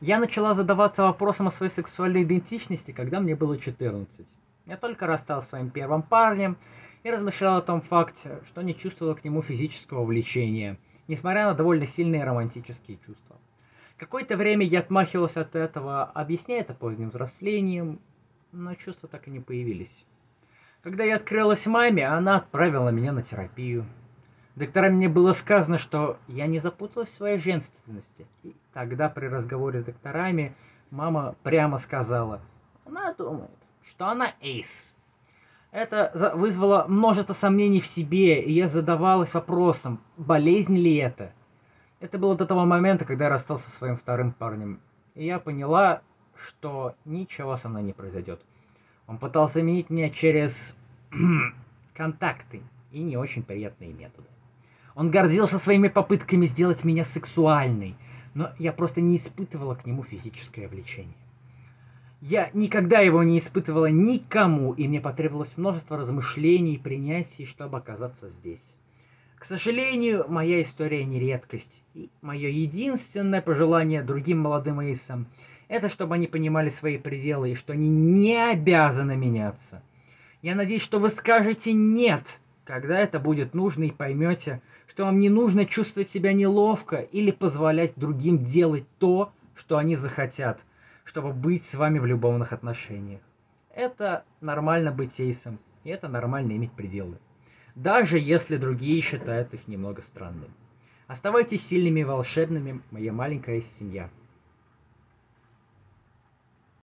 Я начала задаваться вопросом о своей сексуальной идентичности, когда мне было 14. Я только рассталась с своим первым парнем и размышляла о том факте, что не чувствовала к нему физического влечения, несмотря на довольно сильные романтические чувства. Какое-то время я отмахивалась от этого, объясняя это поздним взрослением, но чувства так и не появились. Когда я открылась маме, она отправила меня на терапию. Докторам мне было сказано, что я не запуталась в своей женственности. И тогда при разговоре с докторами мама прямо сказала, она думает, что она эйс. Это вызвало множество сомнений в себе, и я задавалась вопросом, болезнь ли это? Это было до того момента, когда я расстался со своим вторым парнем. И я поняла, что ничего со мной не произойдет. Он пытался заменить меня через контакты и не очень приятные методы. Он гордился своими попытками сделать меня сексуальной, но я просто не испытывала к нему физическое влечение. Я никогда его не испытывала никому, и мне потребовалось множество размышлений и принятий, чтобы оказаться здесь. К сожалению, моя история не редкость, и мое единственное пожелание другим молодым эйсам – это чтобы они понимали свои пределы и что они не обязаны меняться. Я надеюсь, что вы скажете «нет», когда это будет нужно, и поймете, что вам не нужно чувствовать себя неловко или позволять другим делать то, что они захотят, чтобы быть с вами в любовных отношениях. Это нормально быть эйсом, и это нормально иметь пределы. Даже если другие считают их немного странными. Оставайтесь сильными и волшебными, моя маленькая семья.